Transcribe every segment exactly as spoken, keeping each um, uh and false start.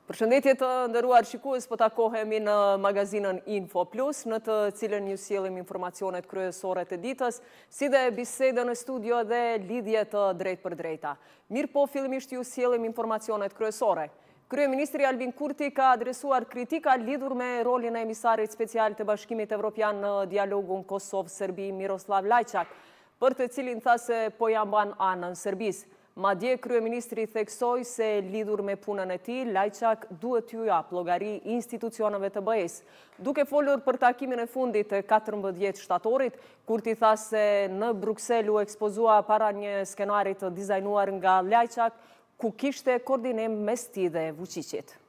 Përshëndetje të nderuar shikues, po takohemi në magazinën Info Plus, në të cilën ju sjellim informacionet kryesore të ditës, si dhe bisedën në studio dhe lidhje të drejt për drejta. Mirë po, fillimisht ju sjellim informacionet kryesore. Kryeministri Albin Kurti ka adresuar kritika lidhur me rolin e emisarit special të Bashkimit Evropian në dialogun Kosovë-Serbi Miroslav Lajçak, për të cilin tha se po ja mban anën Serbisë. Madje kryeministri theksoi se lidhur me punën e tij, Lajçak duhet t'ju jap llogari institucioneve të B E-s. Duke folur për takimin e fundit të katërmbëdhjetë shtatorit, Kurti tha se në Bruksel u ekspozua para një skenari të dizajnuar nga Lajçak, ku kishte koordinim mes tij dhe Vučićit.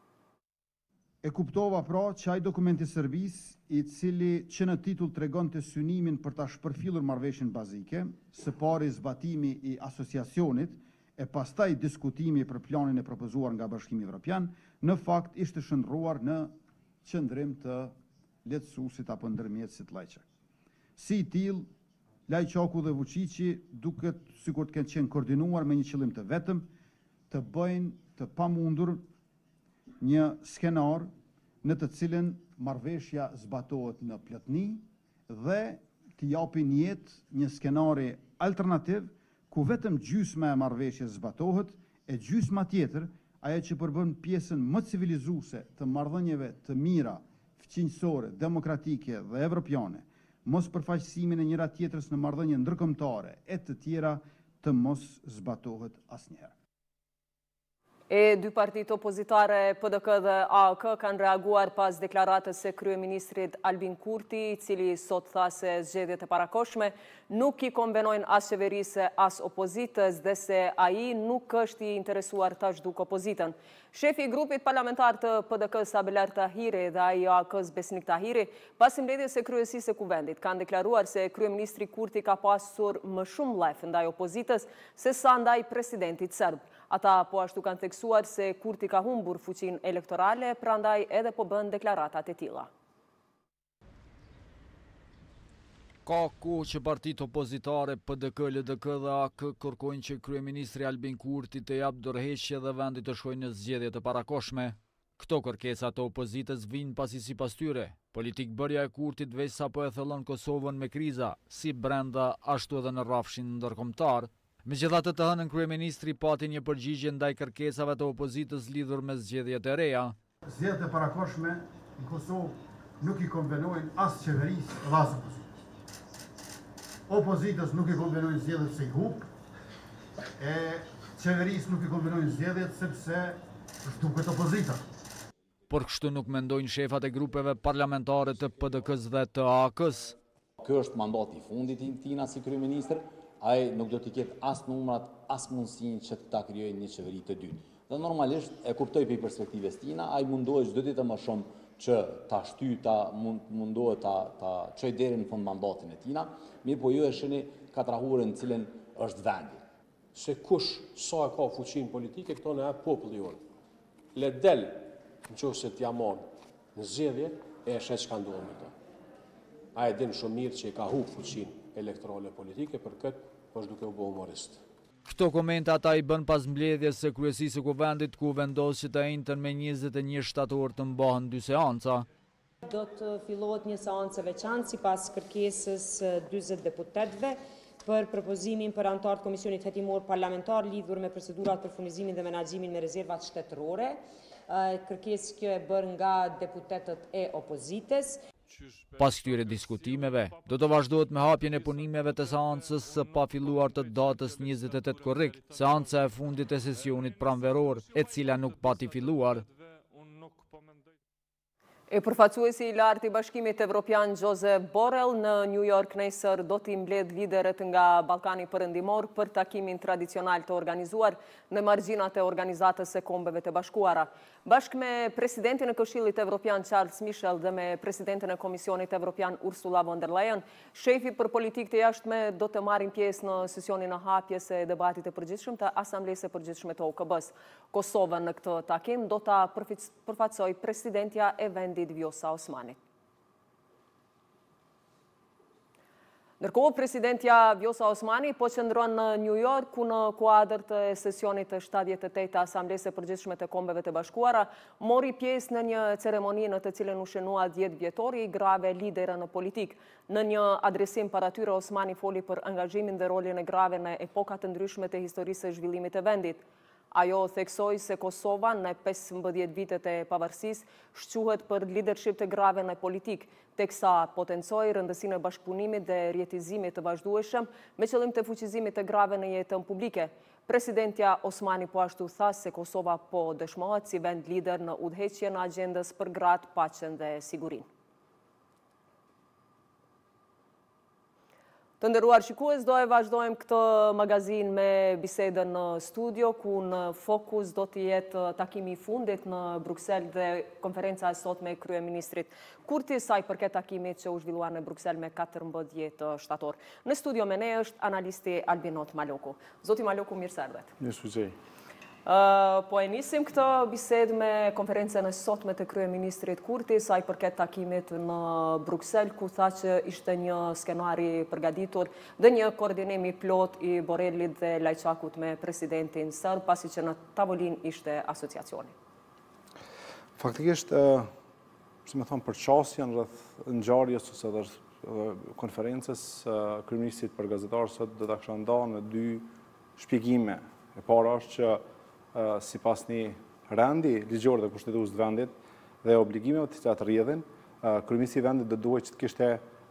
E kuptova pra që ai dokumenti i Serbisë, i cili që në titull tregon të synimin për ta shpërfillur marrëveshjen bazike, së pari zbatimi i asociacionit, e pastaj diskutimi për planin e propozuar nga Bashkimi Evropian, në fakt ishte shndruar në qëndrim të lehtësuesit apo ndërmjetësit Lajçak. Si i tillë, Lajçaku dhe Vučići duket sikur të kenë qenë koordinuar me një qëllim të vetëm, të bëjnë të pamundur një skenar në të cilën marrëveshja zbatohet në plotëni dhe të japin jetë një skenari alternativ ku vetëm gjysma e marrëveshjes zbatohet e gjysma tjetër, ajo që përbën pjesën më civilizuese të marrëdhënieve të mira, fqinjësore, demokratike dhe evropiane, mos përfaqësimin e njëra tjetrës në marrëdhënie ndërkombëtare e të tjera të mos zbatohet asnjëherë. E dy partitë opozitare P D K dhe A K kanë reaguar pas deklaratës së kryeministrit Albin Kurti, i cili sot tha se zgjedhjet e parakohshme nuk i konvenojnë as qeverisë as opozitës dhe se ai nuk është i interesuar ta zhduk opozitën. Shefi i grupit parlamentar të P D K-s Abelar Tahiri dhe ai i A K-s Besnik Tahiri, pas mbledhjes së kryesisë së kuvendit, kanë deklaruar se kryeministri Kurti ka pasur më shumë lef ndaj opozitës se sa ndaj presidentit serb. Ata po ashtu kanë theksuar se Kurti ka humbur fuqinë elektorale, prandaj edhe po bën deklaratat e tilla. Ka kohë që partitë opozitare P D K, L D K dhe A K kërkojnë që kryeministri Albin Kurti të jap dorëheqje dhe vendi të shkojë në zgjedhje të parakohshme. Këto kërkesa të opozitës vijnë pasi sipas tyre, politik bërja e Kurtit veç sapo e thellon Kosovën me kriza, si brenda ashtu edhe në rrafshin ndërkombëtar. Megjithatë, të hënën kryeministri pati një përgjigje ndaj kërkesave të opozitës lidhur me zgjedhjet e reja. Zgjedhjet e parakohshme në Kosovë nuk i konvenojnë as qeverisë dhe as opozitës. Opozitës nuk i konvenojnë zgjedhjet se i hub, e qeverisë nuk i konvenojnë zgjedhjet sepse zhduket opozita. Por kështu nuk mendojnë shefat e grupeve parlamentare të P D K-s dhe të A K-s. Ky është mandati i fundit i tij si kryeministër. Ai nuk do t'i ketë as numrat, as mundësinë që ta krijojë një qeveri të dytë. Dhe normalisht e kuptoj për perspektivës tina, ai mundohet çdo ditë më shumë që ta shty, ta mundohet ta ta çojë deri në fund mandatin e tina, mirë po ju e shihni katrahurën në cilën është vendi. Se kush sa e ka fuqinë politike, këto në e populli jonë. Le del nëse t'ja marr në zgjedhje e shet çka ndodh me to. Ai din shumë mirë që i ka humbur fuqinë elektorale politike, për këtë është duke u bë humorist. Këto komente ata i bën pas mbledhjes së kryesisë së kuvendit, ku vendos që të njëjtën me njëzet e një shtator të mbahen dy seanca. Do të fillohet një seancë e veçantë sipas kërkesës dyzet deputetëve për propozimin për anëtarë të Komisionit Hetimor Parlamentar lidhur me procedurat për furnizimin dhe menaxhimin me rezervat shtetërore. Kërkesë kjo e bërë nga deputetët e opozitës. Pas këtyre diskutimeve, do të vazhdohet me hapjen e punimeve të seancës së pafilluar të datës njëzet e tetë korrik, seanca e fundit e sesionit pranveror, e cila nuk pati filluar. E përfaqësuesi i lartë i Bashkimit Evropian Josep Borrell në New York nesër do t'i mbledh liderët nga Ballkani Perëndimor për takimin tradicional të organizuar në margjinat e Organizatës së Kombeve të Bashkuara. Bashkë me presidentin e Këshillit Evropian Charles Michel dhe me presidentin e Komisionit Evropian Ursula von der Leyen, shefi për politikë të jashtme do të marrin pjesë në sesionin e hapjes së debatit të përgjithshëm të Asamblesë së Përgjithshme të O K B-s. Kosovën në këtë takim do ta përfaqësojë presidentja e vendit Vjosa Osmani. Ndërkohë, presidentja Vjosa Osmani po qëndron në New York ku në kuadër të sesionit të shtatëdhjetë e tetë të Asamblesë së Përgjithshme të Kombeve të Bashkuara, mori pjesë në një ceremoni në të cilën u shënua dhjetë vjetori i grave lidera në politik. Në një adresim para tyre, Osmani foli për angazhimin dhe rolin e grave në epoka të ndryshme të historisë së zhvillimit të vendit. Ajo theksoi se Kosova në pesëmbëdhjetë vitet e pavarësisë shquhet për leadership të grave në politik, teksa potencoi rëndësinë e bashkëpunimit dhe rjetizimit të vazhdueshëm me qëllim të fuqizimit të grave në jetën publike. Presidentja Osmani po ashtu tha se Kosova po dëshmohet si vend lider në udhëheqjen e agjendës për gratë, paqen dhe sigurinë. Të nderuar shikues, do e vazhdojmë këtë magazin me bisedën në studio, ku në fokus do të jetë takimi i fundit në Bruksel dhe konferenca e sotme e kryeministrit Kurti, sa i përket takimit që u zhvillua në Bruksel me katërmbëdhjetë shtator. Në studio me ne është analisti Albinot Maloku. Zoti Maloku, mirë se erdhët. Mirë se jeni. Uh, po e nisim këtë bisedë me konferencën e sotme të kryeministrit Kurti, sa i përket takimit në Bruksel, ku tha që ishte një skenari përgatitur dhe një koordinimi plot i Borrelit dhe Lajçakut me presidentin serb, pasi që në tavolin ishte asociacioni. Faktikisht, uh, si më thonë, përqasjen rreth ngjarjes ose edhe konferencës uh, kryeministrit për gazetarë sot do ta kisha ndarë në dy shpjegime. E para është që Uh, si pas një rendi ligjor dhe kushtetues të vendit dhe obligimeve të cilat rrjedhin, uh, kryeministri i vendit do duhet që të kishte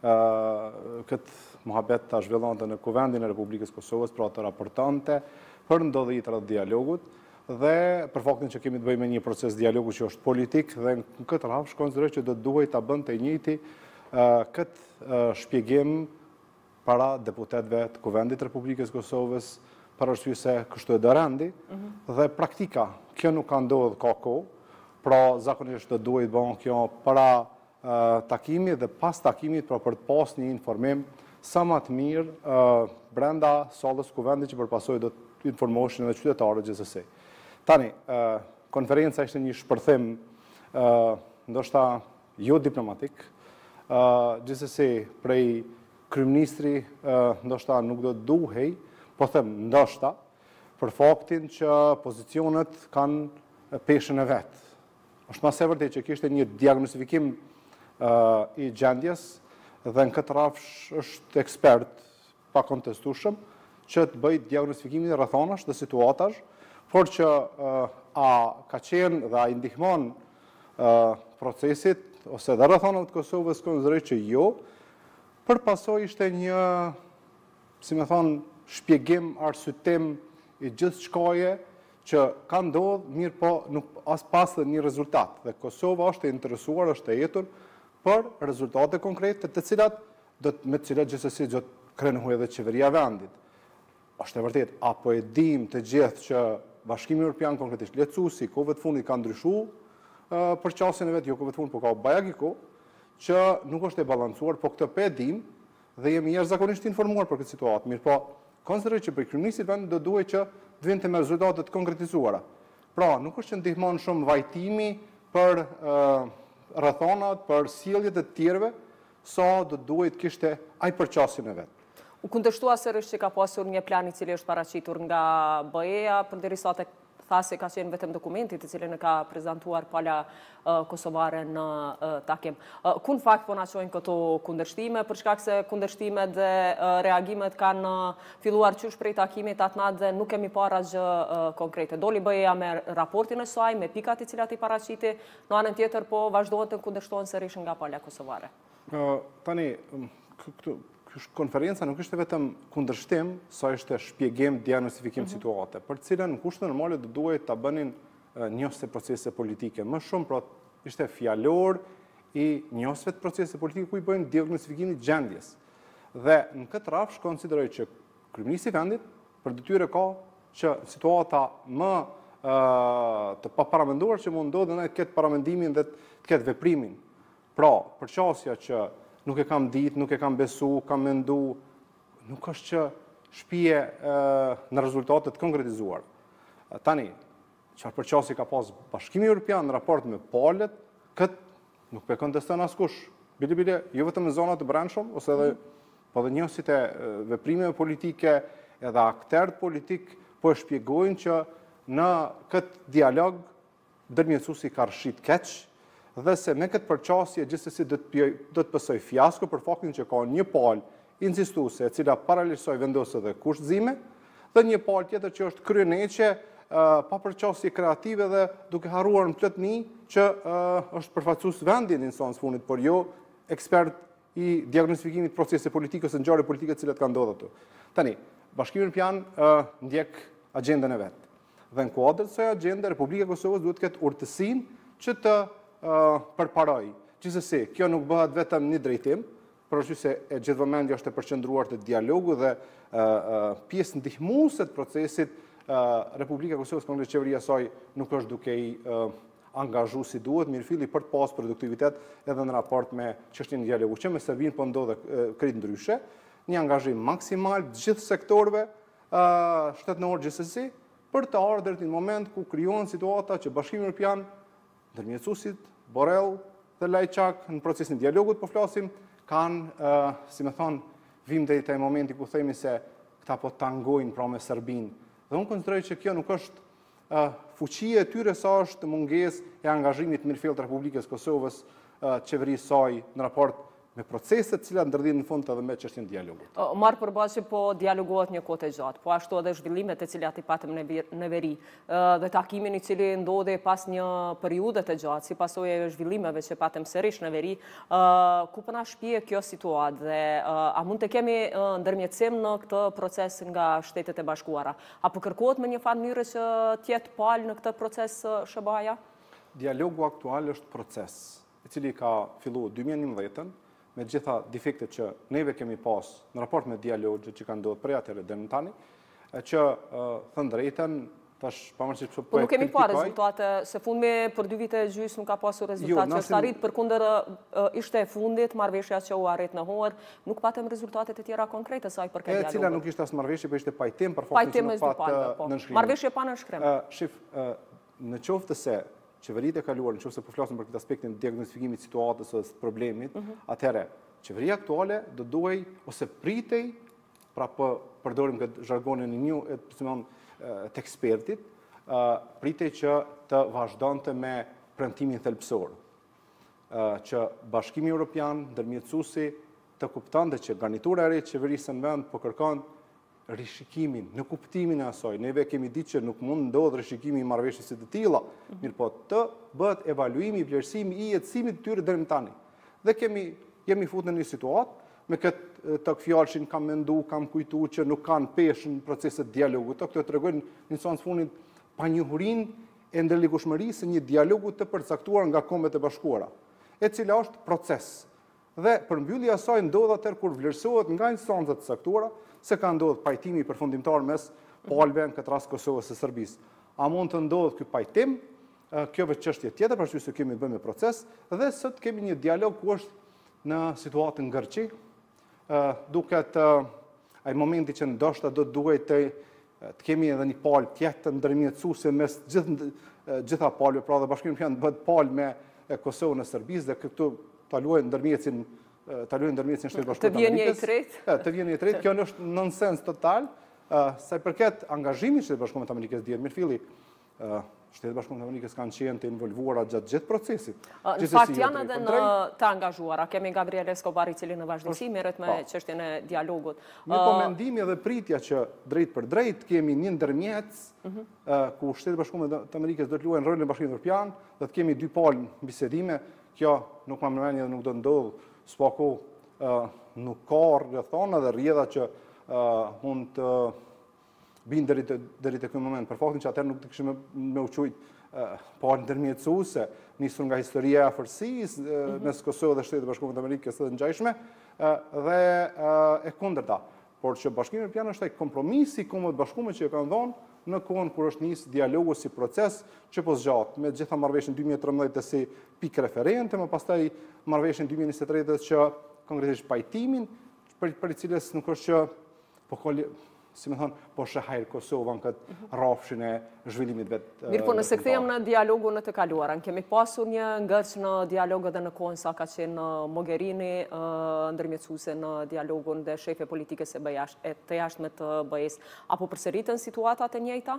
uh, këtë mohabet ta zhvillonte në Kuvendin e Republikës Kosovës, pra të raportonte për ndodhjet rreth dialogut dhe për faktin që kemi të bëjmë me një proces dialogu që është politik dhe në këtë rraf konsideroj që do duhet ta bënte e njëjti uh, këtë uh, shpjegim para deputetëve të Kuvendit të Republikës Kosovës, për arsye se kështu e do rendi, dhe praktika, kjo nuk ka ndodhur ka kohë, pra zakonisht do duhet bën kjo para uh, takimit dhe pas takimit, pra për të pas një informim sa më të mirë uh, brenda sallës Kuvendit që përpasoj do të informoshin edhe qytetarët gjithsesi. Tani, uh, konferenca ishte një shpërthim uh, ndoshta jo diplomatik, uh, gjithsesi prej kryeministri uh, ndoshta nuk do duhej, po them ndoshta, për faktin që pozicionet kanë peshën e vetë. Është mas e vërtet që kishte një diagnostifikim uh, i gjendjes dhe në këtë rrafsh është ekspert pa kontestueshëm që të bëjë diagnostifikimin e rrethonash dhe situatash, por që uh, a ka qenë dhe a i ndihmon uh, procesit ose dhe rrethonave të Kosovës, konsideroj që jo, për pasoj ishte një, si me thonë, shpjegim, arsyetim i gjithë shkaje që ka ndodhë, mirë po nuk as pas dhe një rezultat. Dhe Kosova është e interesuar, është e jetur për rezultate konkrete të cilat, do të, me të cilat gjithsesi do të krenohej edhe qeveria vendit. Është e vërtet, apo e dim të gjithë që Bashkimi Evropian konkretisht lecusi, kohëve të fundit ka ndryshu uh, për qasjen e vetë, jo kohëve të fundit, por ka bajagiko, që nuk është e balancuar, po këtë pe dim dhe jemi jashtëzakonisht informuar për këtë situatë. Mirë po, konsideroj që për kryeministit vendit do duhet që të vinte me rezultate të konkretizuara. Pra, nuk është që ndihmon shumë vajtimi për uh, rrethonat, për sjelljet e të tjerëve, sa do duhet kishte ai përqasjen e vet. U kundërshtua sërish që ka pasur një plan i cili është paraqitur nga B E-ja, përderisa tek tha se ka qenë vetëm dokumentit i cilin e ka prezantuar pala uh, kosovare në uh, takim. Uh, ku në fakt po na çojnë këto kundërshtime, për shkak se kundërshtimet dhe uh, reagimet kanë uh, filluar qysh prej takimit atë natë dhe nuk kemi parë asgjë uh, konkrete. Doli B E-ja me raportin e saj, me pikat i cilat i paraqiti, në anën tjetër po vazhdohen të kundërshtohen sërish nga pala kosovare. Uh, tani, këtu konferenca nuk ishte vetëm kundërshtim, sa ishte shpjegim, diagnostifikim mm-hmm. situate, për cilën në kushte normale do duhet ta bënin njëse procese politike. Më shumë, pra ishte fjalor i njësve të procese politike ku i bëjnë diagnostifikimin e gjendjes. Dhe në këtë rrafsh konsideroj që kryeministri i vendit për detyrë ka që situata më uh, të paparamenduar që mund ndodhë dhe të ketë paramendimin dhe të ketë veprimin. Pra, përqasja që nuk e kam ditë, nuk e kam besu, kam mendu, nuk është që shpije e, në rezultatet konkretizuar. Tani, çfarë përqasje ka pas Bashkimi Evropian në raport me palët, këtë nuk pe konteston askush. Bile bile, jo vetëm në zonat të brendshëm, ose edhe po dhe njësit e veprimeve politike edhe akterët politik po e shpjegojnë që në këtë dialog ndërmjetësuesi ka rshit keq dhe se me këtë përqasje gjithsesi do të pësoj fiasko për faktin që ka një palë insistuese e cila paralelisoj vendosje dhe kushtëzime dhe një palë tjetër që është kryeneqe pa përqasje kreative dhe duke harruar në plotni që është përfaqësues vendi në instancë fundit, por jo ekspert i diagnostifikimit procese politike ose ngjarje politike të cilat kanë ndodhur ato. Tani, Bashkimi Evropian ndjek agjendën e vet. Dhe në kuadër të kësaj agjende, Republika e Kosovës duhet të ketë urtësinë që të përparojë. Gjithsesi, kjo nuk bëhet vetëm një drejtim, por është se e gjithë vëmendja është e përqendruar te dialogu dhe pjesë ndihmuese të procesit. Republika e Kosovës, konkretisht qeveria e saj, nuk është duke i angazhu si duhet, mirëfilli për të pas produktivitet edhe në raport me çështjen e dialogut, që me Serbinë po ndodhe krejt ndryshe, një angazhim maksimal të gjithë sektorëve shtetëror gjithsesi, për të ardhur në moment ku krijohen situata që Bashkimi Evropian, ndërmjetësuesit, Borrell dhe Lajçak në procesin e dialogut po flasim, kanë, si më thon, vim deri te momenti ku themi se këta po tangojnë pra me Serbinë. Dhe unë konsideroj që kjo nuk është fuqia e tyre sa është mungesë e angazhimit mirëfillt të Republikës Kosovës, qeverisë saj në raport me proceset cilat ndërlidhen në fund edhe me çështjen e dialogut. Marë përballë që po dialogohet një kohë të gjatë, po ashtu edhe zhvillimet e cilat i patëm në veri dhe takimin i cili ndodhi pas një periudhe të gjatë, si pasojë e zhvillimeve që patëm sërish në veri, ku po na shpije kjo situatë dhe a mund të kemi ndërmjetësim në këtë proces nga Shtetet e Bashkuara? Apo kërkohet me një farë mënyrë që të jetë palë në këtë proces S B A-ja? Dialogu aktual është proces, i cili ka filluar dy mijë e njëmbëdhjetë me gjitha defektet që neve kemi pas në raport me dialogët që kanë ndodhur prej atëherë deri në tani, që thënë drejtën, tash pavarësisht pse po nuk kemi parë rezultate, se fundmi për dy vite e gjys nuk ka pasur rezultate, që është arrit përkundër ishte e fundit, marrëveshja që u arrit në orë, nuk patëm rezultate të tjera konkrete sa i përket dialogut. E cila nuk ishte as marrëveshje, por ishte pajtim për faktin që nuk patë nënshkrim. Marrëveshje pa nënshkrim. Shif, në qoftë se qeveritë e kaluar, në qoftë se po flasim për këtë aspektin e diagnostifikimit të situatës ose problemit, atëherë qeveria aktuale do duhej ose pritej, pra po përdorim këtë zhargonin e një të ekspertit, pritej që të vazhdonte me premtimin thelbësor, që Bashkimi Evropian, ndërmjetësuesi, të kuptonte që garnitura e re e qeverisë në vend po kërkon rishikimin, në kuptimin e asaj. Neve kemi ditë që nuk mund ndodhë rishikimi i marrëveshjes së të tilla, mirë po të bëhet evaluimi, vlerësimi i jetësimit të tyre deri në tani. Dhe kemi jemi futur në një situatë me këtë të fjalshin kam mendu, kam kujtu që nuk kanë peshë në proceset dialogut. Këto tregojnë në instancë fundit panjohurinë e ndërlikueshmërisë së një dialogu të përcaktuar nga Kombet e Bashkuara, e cila është proces. Dhe përmbyllja e saj ndodh atëherë kur vlerësohet nga instancat të caktuara se ka ndodhur pajtimi përfundimtar mes palëve, në këtë rast Kosovës së Serbisë. A mund të ndodhë ky pajtim? Kjo është çështje tjetër, për shkak se kemi bënë me proces dhe sot kemi një dialog ku është në situatën ngërçi, duket ai momenti që ndoshta do duhet të të kemi edhe një palë tjetër ndërmjetësuese mes gjithë gjitha palëve, pra dhe Bashkimi Evropian bëhet palë me Kosovën e Serbisë dhe këtu ta luajë ndërmjetësin ta luajë ndërmjetësin Shtetit Bashkuar të Amerikës. Të vjen një i tretë? Të vjen një i tretë, kjo është nonsens total. Sa i përket angazhimit të Shtetit Bashkuar të Amerikës dihet mirëfilli, Shtetet Bashkuara të Amerikës kanë qenë të involvuara gjatë gjithë procesit. Në fakt janë edhe në të angazhuara. Kemi Gabriel Escobar i cili në vazhdimsi merret me çështjen e dialogut. Një po mendimi edhe pritja që drejt për drejt kemi një ndërmjetës ku Shtetet Bashkuara të Amerikës do të luajnë rolin e Bashkimit Evropian, do të kemi dy palë bisedime. Kjo nuk më mendoj dhe nuk do ndodh, s'pako nuk ka rrethana dhe rrjedha që mund të binë deri te ky moment. Për faktin që atëherë nuk të kishim me u quajt palë ndërmjetësuese, nisur nga historia e afërsisë mes Kosovës dhe Shtetit Bashkuar të Amerikës së ngjashme dhe e kundërta. Por që Bashkimi Evropian është ai kompromisi i Kombeve të Bashkuara që e kanë dhënë në kohën kur është nis dialogu si proces që po zgjat, me gjitha marrëveshjen dy mijë e trembëdhjetë si pikë referente, më pastaj marrëveshjen dy mijë e njëzet e tre që konkretisht pajtimin për për cilës nuk është që po si me thonë, po shëhajrë Kosovën këtë rrafshin e zhvillimit vetë. Mirë, po nëse kthehem në dialogun në të kaluarën, kemi pasur një ngërç në dialog edhe në kohën sa ka qenë Mogherini, ndërmjetësuese në dialogun dhe shefe politike se të jashtme të B E-s. Apo përsëritën situatat e njëjta?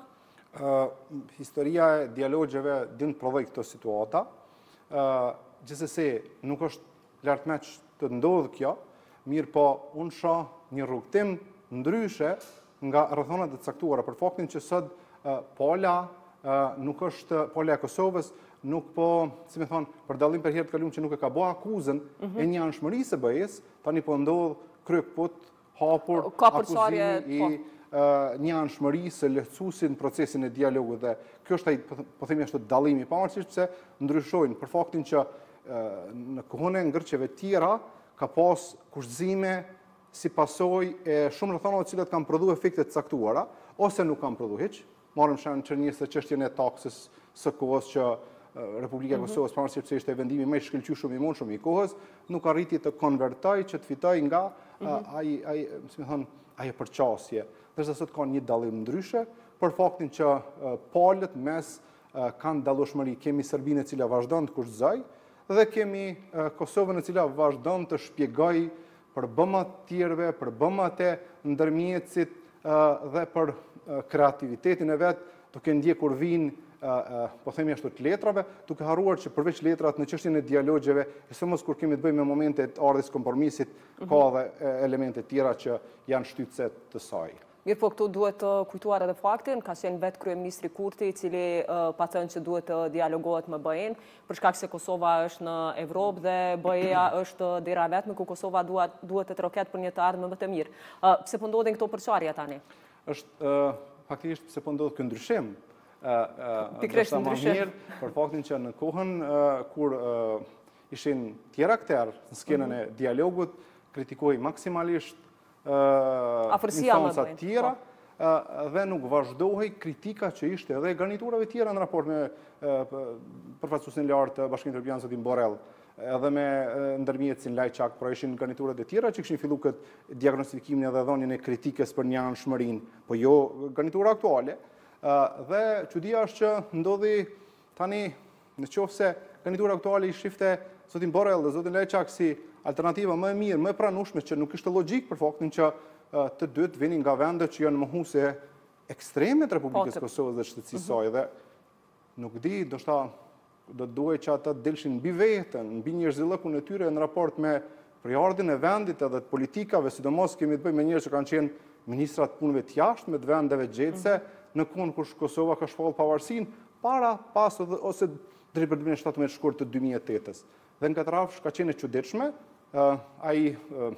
Historia e dialogjeve din prodhej këto situata. Gjithsesi, nuk është lartmeq të ndodhë kjo, mirë po unë shoh një rrugtim ndryshe nga rrethonat e caktuara, për faktin që sot pala nuk është, pala e Kosovës nuk po, si me thonë, për dallim për herë të kaluar që nuk e ka bërë akuzën e një anshmërisë së B E-s, tani po ndodh kryekput hapur akuzimi i një anshmërisë së lehtësuesit në procesin e dialogut dhe kjo është ai po themi ashtu dallimi, pavarësisht pse ndryshojnë për faktin që në kohën e ngërçeve tjera ka pas kushtëzime si pasojë e shumë rrethonave të cilat kanë prodhuar efekte të caktuara ose nuk kanë prodhuar hiç. Marrim shembull çërnisë çështjen e taksës së kohës që Republika e Kosovës, pavarësisht pse ishte vendimi më i shkëlqyeshëm i mundshëm i kohës, nuk arriti të konvertojë që të fitojë nga ai ai, si më thon, ajo përqasje. Ndërsa sot ka një dallim ndryshe për faktin që palët mes kanë dallueshmëri. Kemi Serbinë e cila vazhdon të kushtëzojë dhe kemi Kosovën e cila vazhdon të shpjegojë për bëmat tjerëve, për bëmat e ndërmjetësit dhe për kreativitetin e vetë, duke ndjekur vinë, po themi ashtu, të letrave, duke harruar që përveç letrat në çështjen e dialogjeve, e së mos kur kemi të bëjmë me momentet ardhjes kompromisit, ka dhe elemente tjera që janë shtytëse të saj. Mirë, po këtu duhet të kujtuar edhe faktin, ka qenë vetë kryeministri Kurti, i cili pa thënë që duhet të dialogohet me B E-n, për shkak se Kosova është në Evropë dhe B E-a është dera vetme ku Kosova duhet të troket për një të ardhmë më të mirë. Pse po ndodhin këto përçarje tani? Është faktikisht pse po ndodh ky ndryshim. Pikërisht ndryshim. Për faktin që në kohën kur ishin tjera aktorë në skenën e dialogut, kritikoi maksimalisht instancat tjera dhe nuk vazhdohej kritika që ishte edhe garniturave tjera në raport me përfaqësuesin lartë të Bashkimit Evropian zotin Borrell, edhe me ndërmjetësin Lajçak, pra ishin garniturat e tjera që kishin filluar këtë diagnostikimin edhe dhënien e kritikës për një anshmërinë, po jo garnitura aktuale. Dhe çudia është që ndodhi tani nëse garnitura aktuale i shifte zotin Borrell dhe zotin Lajçak si alternativa më e mirë, më e pranueshme, që nuk ishte logjik për faktin që të dy të vinin nga vende që janë mohuese ekstreme të Republikës së Kosovës dhe shtetësisë së saj, dhe nuk di, ndoshta do të duhej që ata dilshin mbi veten, mbi njerëzillëkun e tyre në raport me përjardhjen e vendit edhe të politikave, sidomos kemi të bëjmë me njerëz që kanë qenë ministrat punëve të jashtme të vendeve gjetse në kohën kur Kosova ka shpallur pavarësinë para, pas ose drejt për vitin shtatëmbëtar shkurt të dy mijë e tetës. Dhe në këtë rafsh ka qenë e çuditshme, ai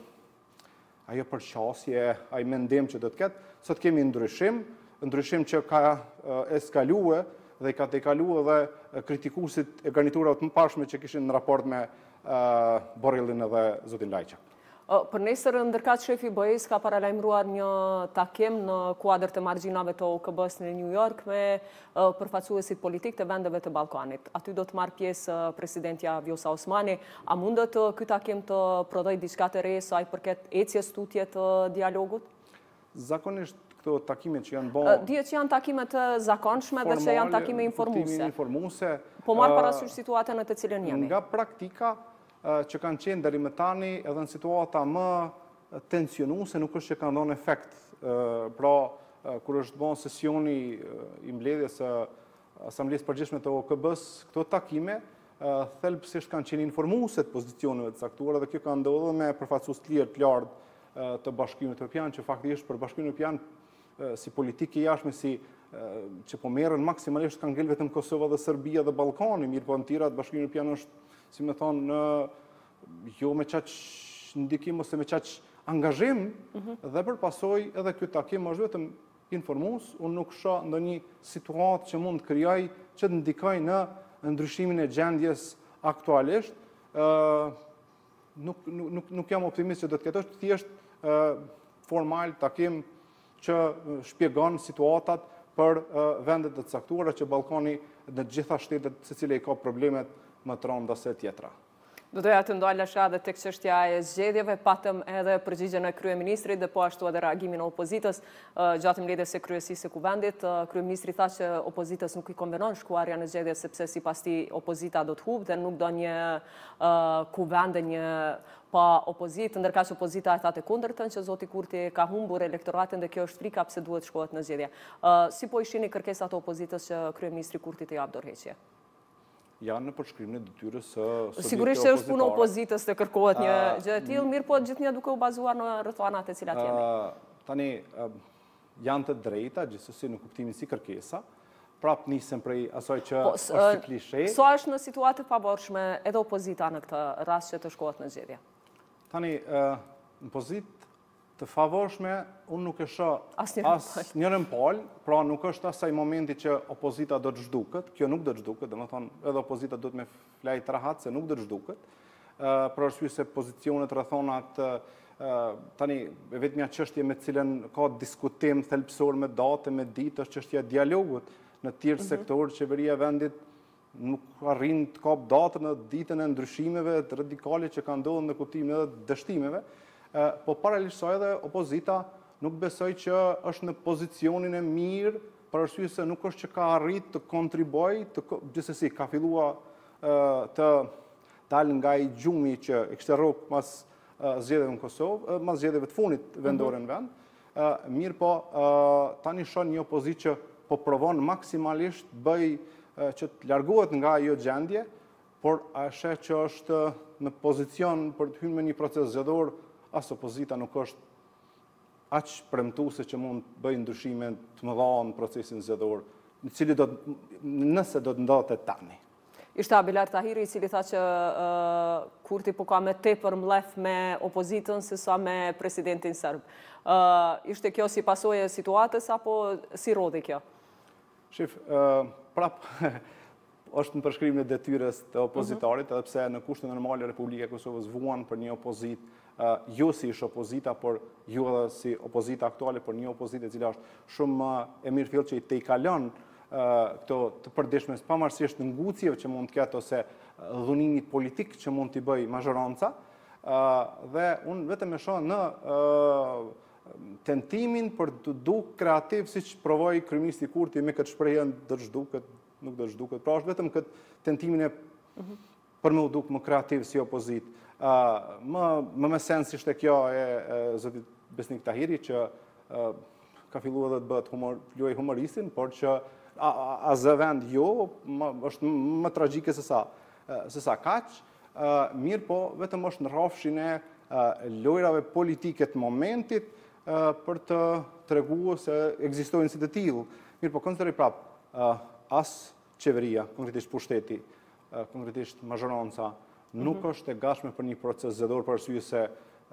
ajo përqasje, ai mendim që do të ketë. Sot kemi ndryshim, ndryshim që ka eskaluar dhe ka tejkaluar dhe kritikuesit e garniturave të mëparshme që kishin në raport me Borrellin edhe zotin Lajçak. Për nesër, ndërkat shefi B E-s ka paralajmëruar një takim në kuadër të margjinave të O K B-s në New York me përfaqësuesit politik të vendeve të Ballkanit. Aty do të marrë pjesë presidentja Vjosa Osmani. A mundet ky takim të prodhojë diçka të re sa i përket ecjes tutje të dialogut? Zakonisht këto takimet që janë bërë... Dihet që janë takime të zakonshme dhe që janë takime informuese. Po marrë parasysh situatën në të cilën jemi. Nga praktika që kanë qenë deri më tani edhe në situata më tensionuese nuk është që kanë dhënë efekt. Pra, kur është bën sesioni i mbledhjes së Asamblesë Përgjithshme të O K B-s, këto takime thelbësisht kanë qenë informuese të pozicioneve të caktuara dhe kjo ka ndodhur me përfaqësues të lirë të lartë të Bashkimit Evropian, që faktikisht për Bashkimin Evropian si politikë e jashtme, si që po merren maksimalisht kanë ngel vetëm Kosova dhe Serbia dhe Ballkani, mirë po në tira të Bashkimit Evropian është, si me thonë, në jo me qaq ndikim ose me qaq angazhim, dhe për pasoj edhe këtë takim është vetëm informues, unë nuk shoh ndonjë situatë që mund të krijoj që të ndikoj në ndryshimin e gjendjes aktualisht. Nuk, nuk, nuk jam optimist që do të ketë, është thjesht formal takim që shpjegon situatat për vendet të caktuara që Ballkani në të gjitha shtetet secila i ka problemet më të rënda se tjetra. Do doja të ndalesh edhe tek çështja e zgjedhjeve, patëm edhe përgjigjen e kryeministrit dhe po ashtu edhe reagimin e opozitës gjatë mbledhjes së kryesisë së kuvendit. Kryeministri tha që opozitës nuk i konvenon shkuarja në zgjedhje sepse sipas tij opozita do të humbë dhe nuk do një kuvend, një pa opozitë, ndërka që opozita e tha të kundërtën që zoti Kurti ka humbur elektoratin dhe kjo është frika pse duhet shkohet në zgjedhje. Si po i shihni kërkesat e opozitës që kryeministri Kurti të jap dorëheqje? Janë në përshkrimin e detyrës së subjektit Sigurisht që është punë opozitës të kërkohet një gjë e tillë, mirë po gjithnjë duke u bazuar në rrethanat e cilat jemi. Tani janë të drejta gjithsesi në kuptimin si kërkesa. Prap nisem prej asaj që është si klishe. Sa është në situatë të pavarshme edhe opozita në këtë rast që të shkohet në zgjedhje? Tani në pozitë të favorshme, unë nuk e shoh as njërën palë, pra nuk është asaj momenti që opozita do të zhduket, kjo nuk do të zhduket, dhe më thonë edhe opozita do të me flajt rahat se nuk do të zhduket, për arsye se pozicionet rrethonat, tani vetmja çështje me cilën ka diskutim thelbësor me date, me ditë, është çështja e dialogut në tjerë sektorë, qeveria e vendit nuk arrin të kap datën në ditën e ndryshimeve të radikale që kanë ndodhur në kuptimin e dështimeve. Po paralelisht saj edhe opozita nuk besoj që është në pozicionin e mirë, për arsye se nuk është që ka arrit të kontribuoj, gjithsesi ka filluar të dalë nga i gjumi që e kishte rrok mas zgjedhjeve në Kosovë, mas zgjedhjeve të fundit vendore në vend. Mirë po, tani shoh një opozitë që po provon maksimalisht bëj që të largohet nga ajo gjendje, por a sheh që është në pozicion për të hyrë në një proces zgjedhor. As opozita nuk është aq premtuese që mund të bëjë ndryshime të mëdha në procesin zgjedhor, në cili do nëse do të ndodhte tani. Ishte Abelar Tahiri i cili tha që Kurti po ka me tepër mlef me opozitën se sa me presidentin serb. Ishte kjo si pasojë e situatës apo si rodhi kjo? Shif, prap është në përshkrimin e detyrës të opozitarit, edhe pse në kushte normale Republika e Kosovës vuan për një opozitë jo si ish opozita, por jo edhe si opozita aktuale, por një opozitë e cila është shumë e mirëfillt që i te i kalon këto të përditshme, pavarësisht në ngucjeve që mund të ketë ose dhunimit politik që mund t'i bëj mazhoranca, dhe unë vetëm e shoh në tentimin për të duk kreativ siç provoi kryeministri Kurti me këtë shprehje do të zhduket, nuk do të zhduket. Pra është vetëm këtë tentimin e për me u duk më kreativ si opozitë. Më me sens ishte kjo e zotit Besnik Tahiri, që ka filluar edhe të bëhet luaj humoristin, por që a zë vend jo, është më tragjike se sa kaq, mirë po vetëm është në rrafshin e lojrave politike të momentit për të treguar se ekzistojnë si të tillë. Mirë po konsideroj prap, as qeveria, konkretisht pushteti, konkretisht mazhoranca, nuk është e gatshme për një proces zgjedhor për arsye se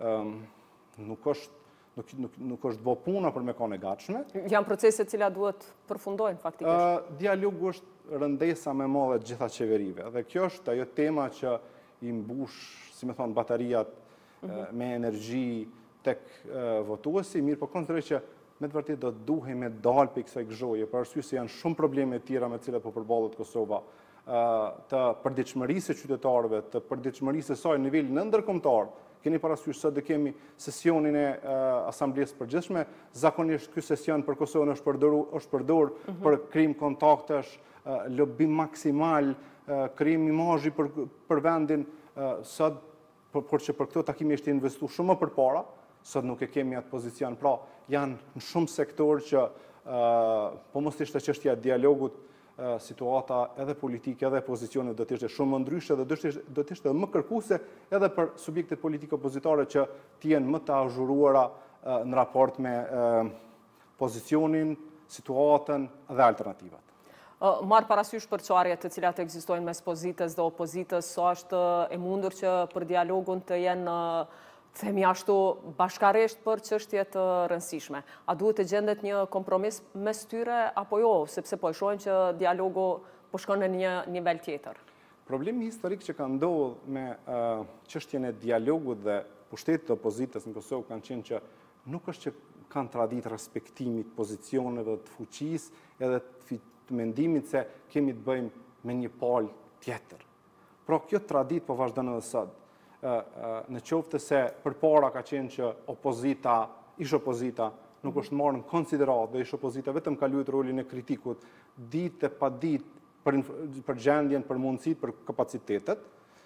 nuk është nuk nuk nuk është bë puna për me qenë e gatshme. Janë procese të cilat duhet përfundojnë faktikisht. Dialogu është rëndesa më e madhe e gjitha qeverive. Dhe kjo është ajo tema që i mbush, si më thon, bateriat me energji tek votuesi, mirë po konsideroj që me të vërtetë do duhej me dalë për kësaj gëzhoje, për arsye se janë shumë probleme të tjera me të cilat po përballet Kosova, të përditshmërisë së qytetarëve, të përditshmërisë së saj në nivelin ndërkombëtar. Keni parasysh sot do kemi sesionin e Asamblesë Përgjithshme, zakonisht ky sesion për Kosovën është përdorur është përdor për krim kontaktesh, lobim maksimal, krim imazhi për për vendin, sot por që për këto takime ishte investuar shumë më përpara, sot nuk e kemi atë pozicion. Pra, janë në shumë sektor që po mos ishte çështja e dialogut, situata edhe politike edhe pozicionet do të ishte shumë më ndryshe dhe do të ishte më kërkuese edhe për subjektet politike opozitare që të jenë më të azhuruara në raport me pozicionin, situatën dhe alternativat. Marë parasysh përçarjet të cilat ekzistojnë mes pozitës dhe opozitës, sa është e mundur që për dialogun të jenë themi ashtu bashkaresht për çështje të rëndësishme. A duhet të gjendet një kompromis mes tyre apo jo, sepse po e shohim që dialogu po shkon në një nivel tjetër? Problemi historik që ka ndodhur me çështjen e dialogut dhe pushtetit të opozitës në Kosovë kanë qenë që nuk është që kanë traditë respektimit pozicioneve të fuqisë edhe të mendimit se kemi të bëjmë me një palë tjetër. Pra kjo tradit po vazhdon edhe sot. Në qoftë se përpara ka qenë që opozita, ish opozita, nuk është marrë në konsiderat dhe ish opozita vetëm ka luajtur rolin e kritikut, ditë e pa ditë për, për gjendjen, për mundësit, për kapacitetet.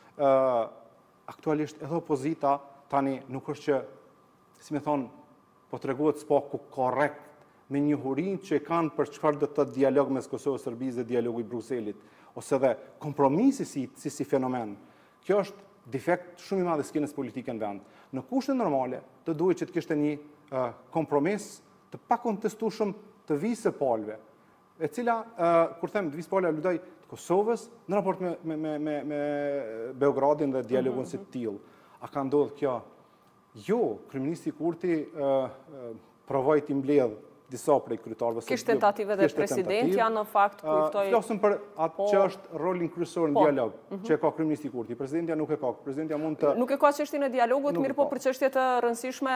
Aktualisht edhe opozita tani nuk është që, si me thonë, po të reguat s'paku korekt me njohurin që e kanë për çfarë do të dialog mes Kosovës, Serbisë dhe dialogu i Bruxellit, ose dhe kompromisi si, si, si fenomen. Kjo është defekt shumë i madh i skenës politike në vend. Në kushte normale, të duhet që të kishte një uh, kompromis të pakontestueshëm të visë së palëve, e cila, uh, kur them të visë palëve, ludoj të Kosovës në raport me, me, me, me, me Beogradin dhe dialogun mm-hmm. si të tillë. A ka ndodhur kjo? Jo, kryeministri Kurti uh, uh, provoi të mbledh disa prej kryetarëve. Kishte tentative dhe presidentja në fakt ku ftoi. Flasim për atë që është rolin kryesor në dialog, që e ka kryeministri Kurti. Presidentja nuk e ka. Presidentja mund të Nuk e ka çështjen e dialogut, mirë po për çështje të rëndësishme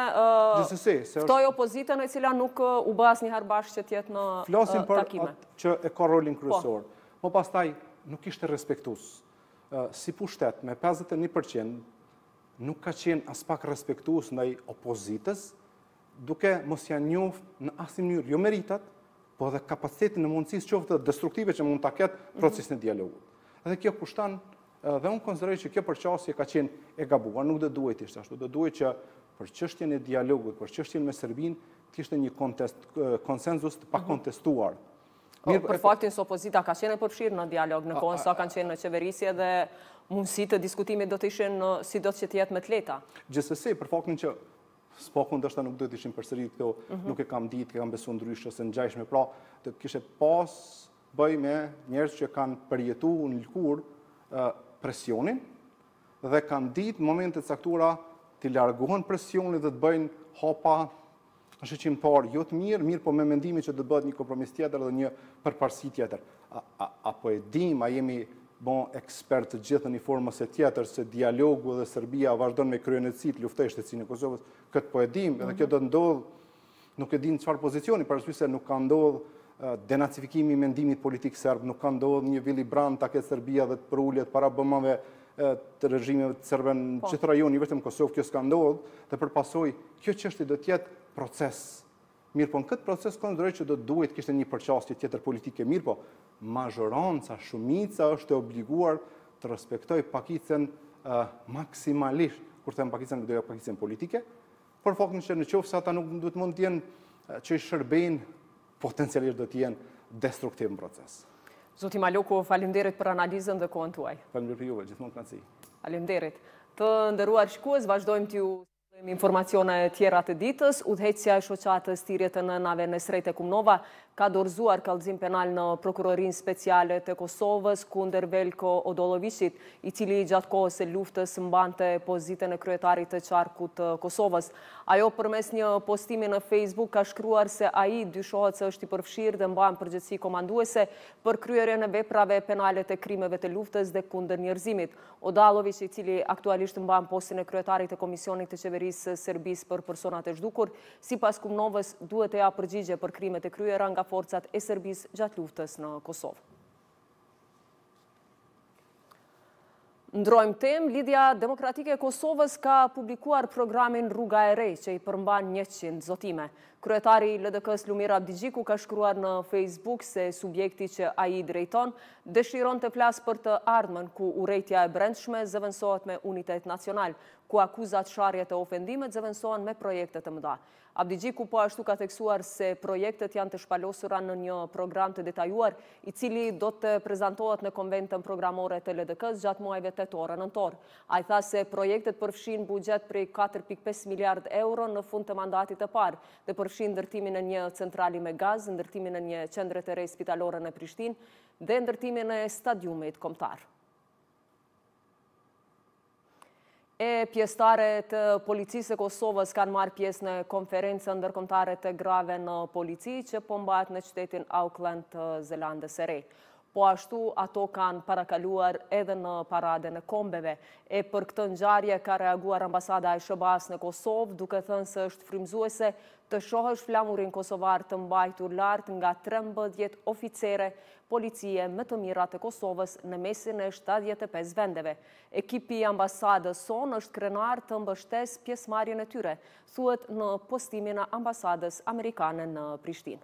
ftoi opozitën e cila nuk u bë asnjëherë bashkë që të jetë në takime. Flasim për atë që e ka rolin kryesor. Po pastaj nuk ishte respektues. Si pushtet me pesëdhjetë e një përqind nuk ka qenë as pak respektues ndaj opozitës, duke mos janë njoft në asnjë mënyrë jo meritat, po edhe kapacitetin e mundësisë qoftë destruktive që mund ta ketë procesin e dialogut. Edhe kjo kushton, dhe unë konsideroj që kjo përqasje ka qenë e gabuar, nuk do duhet ishte ashtu, do duhet që për çështjen e dialogut, për çështjen me Serbinë, të ishte një kontest, konsenzus të pakontestuar. Mirë, për faktin se opozita ka qenë e përfshirë në dialog, në kohën sa kanë qenë në qeverisje dhe mundësitë të diskutimit do të ishin sido që të jetë më të lehta. Gjithsesi, për faktin që s'paku ndoshta nuk do të ishin përsërit këto, nuk e kam ditë, kam besu ndryshe ose ngjajshme, pra të kishe pas bëj me njerëz që kanë përjetuar në lëkur presionin dhe kanë ditë në momente të caktuara të largohen presionit dhe të bëjnë hapa në shoqimtar jo të mirë, mirë po me mendimin që do të bëhet një kompromis tjetër dhe një përparësi tjetër. Apo e dim, a jemi bon ekspert të gjithë në një formë ose tjetër se dialogu dhe Serbia vazhdon me kryen e cit, luftoj shtetësinë e Kosovës, këtë po e dim, edhe kjo do të ndodh, nuk e dim çfarë pozicioni, për arsye se nuk ka ndodh denacifikimi i mendimit politik serb, nuk ka ndodh një Willy Brandt ta ketë Serbia dhe të përullet para bomave të regjimeve të serbë në gjithë rajoni, vetëm Kosovë, kjo s'ka ndodh, dhe për pasoj, kjo çështje do të jetë proces. Mirë po në këtë proces konsideroj që do të duhet kishte një përqasje tjetër politike, mirë po mazhoranca, shumica është e obliguar të respektoj pakicën uh, maksimalisht, kur them pakicën, do të pakicën politike, por faktin që në qoftë se ata nuk duhet mund të jenë uh, që i shërbejnë, potencialisht do të jenë destruktiv në proces. Zoti Maloku, faleminderit për analizën dhe kohën tuaj. Faleminderit për juve, gjithmonë kënaqësi. Faleminderit. Të nderuar shikues, vazhdojmë t'ju informacione tjera të ditës. Udhëheqësia e shoqatës thirrjet në nave në Srejt e Kumnova ka dorëzuar kallëzim penal në Prokurorinë Speciale të Kosovës kundër Veljko Odollovićit, i cili gjatë kohës së luftës mbante pozitën e kryetarit të qarkut të Kosovës. Ajo përmes një postimi në Facebook ka shkruar se ai dyshohet se është i përfshirë dhe mban përgjegjësi komanduese për kryerjen e veprave penale të krimeve të luftës dhe kundër njerëzimit. Odollović, i cili aktualisht mban postin e kryetarit të Komisionit të Qeverisë së Serbisë për personat e zhdukur, sipas Kumnovës duhet të japë përgjigje për krimet e kryera nga forcat e Serbisë gjatë luftës në Kosovë. Ndrojmë temë, Lidhja Demokratike e Kosovës ka publikuar programin Rruga e Re, që i përmban njëqind zotime. Kryetari i L D K-s Lumir Abdigjiku ka shkruar në Facebook se subjekti që ai drejton dëshiron të flasë për të ardhmen ku urrejtja e brendshme zëvendësohet me unitet nacional, ku akuzat sharje të ofendimet zëvendësohen me projekte të mëdha. Abdigjiku po ashtu ka theksuar se projektet janë të shpalosura në një program të detajuar, i cili do të prezantohet në konventën programore të L D K-s gjatë muajve tetor e nëntor. Ai tha se projektet përfshin buxhet prej katër pikë pesë miliard euro në fund të mandatit të parë dhe përfshin ndërtimin e një centrali me gaz, ndërtimin e një qendre të re spitalore në Prishtinë dhe ndërtimin e stadiumit kombëtar. E pjesëtare të policisë e Kosovës kanë marrë pjesë në konferencën ndërkombëtare të grave në polici që po mbahet në qytetin Auckland të Zelandës së Re. Po ashtu, ato kanë parakaluar edhe në paradën e kombeve. E për këtë ngjarje ka reaguar ambasada e SBA-s në Kosovë, duke thënë se është frymëzuese të shohësh flamurin kosovar të mbajtur lart nga trembëdhjetë oficere policie më të mirat e Kosovës në mesin e shtatëdhjetë e pesë vendeve. Ekipi i ambasadës sonë është krenar të mbështes pjesëmarrjen e tyre, thuhet në postimin e ambasadës amerikane në Prishtinë.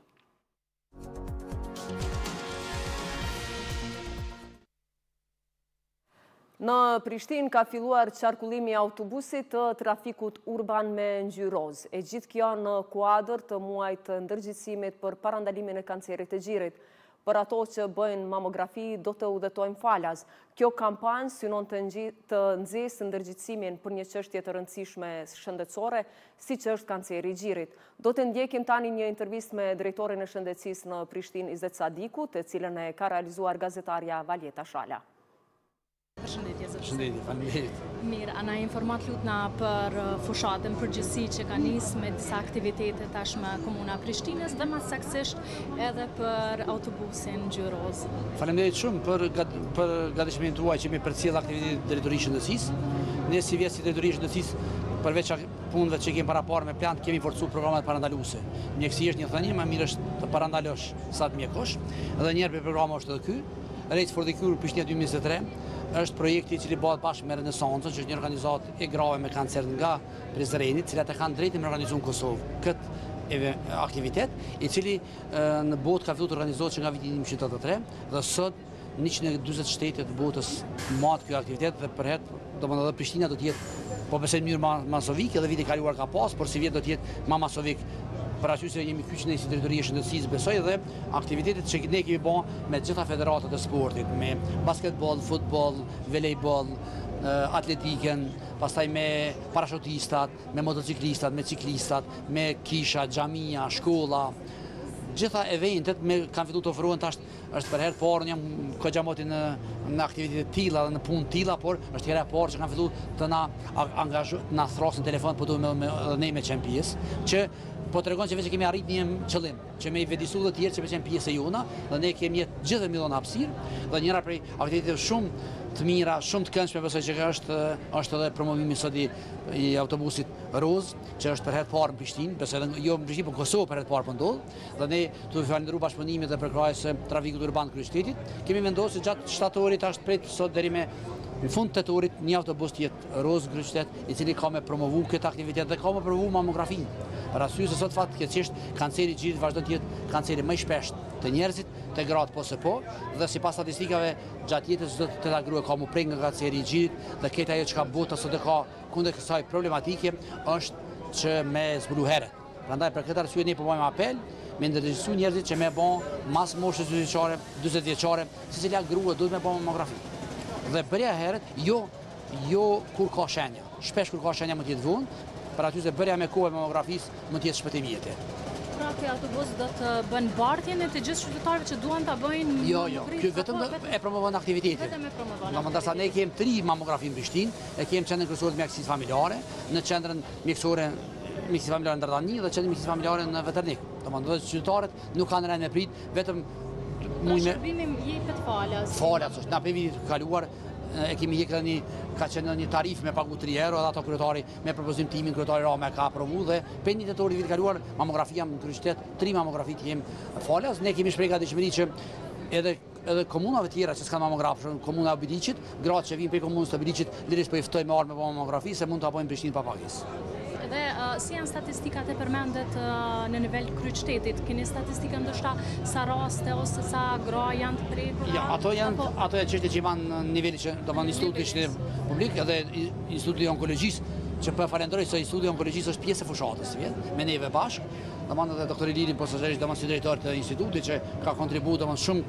Në Prishtinë ka filluar qarkullimi i autobusit të trafikut urban me ngjyroz. E gjithë kjo në kuadër të muajit të ndërgjegjësimit për parandalimin e kancerit të gjirit. Për ato që bëjnë mamografi do të udhëtojnë falas. Kjo kampanjë synon të nxjesë ndërgjegjësimin për një çështje të rëndësishme shëndetësore, siç është kanceri i gjirit. Do të ndjekim tani një intervistë me drejtorin e shëndetësisë në Prishtinë, Izet Sadiku, të cilën e ka realizuar gazetarja Valjeta Shala. Përshëndetje, zotëri. Përshëndetje, faleminderit. Mirë, a na informat lutna për fushatën përgjithësi që ka nisë me disa aktivitete tashmë komuna Prishtinës dhe më saktësisht edhe për autobusin ngjyroz. Faleminderit shumë për për gatishmërinë tuaj që mi përcjell aktivitetin e drejtorisë së shëndetësisë. Ne si vjet si drejtoria e shëndetësisë, përveç punëve që kemi paraparë me plan, kemi forcuar programet parandaluese. Mjekësia është një thënie, më mirë është të parandalosh sa të mjekosh. Edhe një herë për programa është edhe ky, Race for the Cure Prishtina dy mijë njëzet e tre. Është projekti i cili bëhet bashkë me Renesancën, që është një organizatë e grave me kancer nga Prizrenit, cilat e kanë drejtin me organizuar në Kosovë këtë aktivitet, i cili në botë ka filluar të organizohet që nga viti një mijë nëntëqind e tetëdhjetë e tre dhe sot njëqind e dyzet shtete të botës mat ky aktivitet dhe për herë domethënë edhe Prishtina do të jetë po besoj në mënyrë masovike, edhe viti kaluar ka pas, por si vjet do të jetë më masovik. Për arsye se jemi kyç në si drejtoria e shëndetësisë, besoj dhe aktivitetet që ne kemi bën me të gjitha federatat e sportit, me basketbol, futboll, volejboll, atletikën, pastaj me parashutistat, me motociklistat, me ciklistat, me kisha, xhamia, shkolla. Gjitha eventet me kanë filluar të ofrohen tash, është për herë parë jam koxhamoti në në aktivitete të tilla dhe në punë të tilla, por është hera e parë që kanë filluar të na angazhojnë, na thrasin telefon po duhet me ne me çem pjesë, që po tregon që vetë kemi arrit një qëllim, që me i vedisu dhe tjerë që veçen pjesë e jona, dhe ne kemi jetë gjithë dhe milion hapësirë, dhe njëra prej aktivitetet shumë të mira, shumë të këndshme, besoj që është është edhe promovimi sot i, i autobusit roz, që është për herë parë në Prishtinë, besoj edhe jo në Prishtinë, por në Kosovë për herë parë po ndodh, dhe ne duhet falendëruar bashkëpunimin dhe përkrahjes së trafikut urban kryeqytetit. Kemi vendosur gjatë shtatorit tash prej sot deri me në fund tetorit një autobus tjetë roz kryeqytet, i cili ka me promovu këtë aktivitet dhe ka me promovu mamografinë. Për arsye se sot fatkeqësisht kanceri i gjirit vazhdon të jetë kanceri më i shpeshtë të njerëzit, të gratë po se po, dhe sipas statistikave gjatë jetës çdo të grua ka mu prej nga kanceri i gjirit dhe këtë ajo çka bota sot e ka kundër kësaj problematike është që me zbulu herët. Prandaj për këtë arsye ne po bëjmë apel me ndërgjegjësu njerëzit që me bën mas moshës dyzet dyzet vjeçare, secila grua duhet me bën mamografi. Dhe bërja herët jo jo kur ka shenja. Shpesh kur ka shenja mund të jetë vonë, për aty se bërja me kohë mamografisë mund të jetë shpëtim jete. Pra ky autobus do të bën bartjen e të gjithë qytetarëve që duan ta bëjnë Jo, jo, ky vetëm e promovon aktivitetin. Vetëm e promovon. Ndërsa ne kemi tri mamografi në Prishtinë, e kemi qendrën kryesore të mjekësisë familjare, në qendrën mjekësore mjekësisë familjare në Dardani dhe qendrën mjekësisë familjare në Veternik. Domethënë qytetarët nuk kanë rënë me prit, vetëm mund të shërbimim jepet falas. Falas, është na pe vitit kaluar e kemi hekë një ka qenë një tarif me pagu tri euro edhe ato kryetari me propozim timin kryetari Rame ka aprovu dhe pe një tetori vit kaluar mamografia në kryeqytet tri mamografi të jem falas. Ne kemi shpreh gatishmëri që edhe edhe komunave tjera që s'kanë mamograf, komuna e Biliqit, gratë që vinë prej komunës të Biliqit, lirisht po i ftojmë me armë me mamografi se mund të apojnë Prishtinë pa pagesë. Dhe uh, si janë statistikat e përmendet uh, në nivel kryeqytetit? Keni statistika ndoshta sa raste ose sa gra janë të prekur? Ja, ato janë ato janë çështje që janë në nivelin që domethënë instituti është publik edhe instituti i onkologjisë që po falenderoj se instituti i onkologjisë është pjesë e fushatës, vjen me neve bashk. Domethënë edhe doktor Iliri posaçërisht domethënë si drejtor të institutit që ka kontribuar domethënë shumë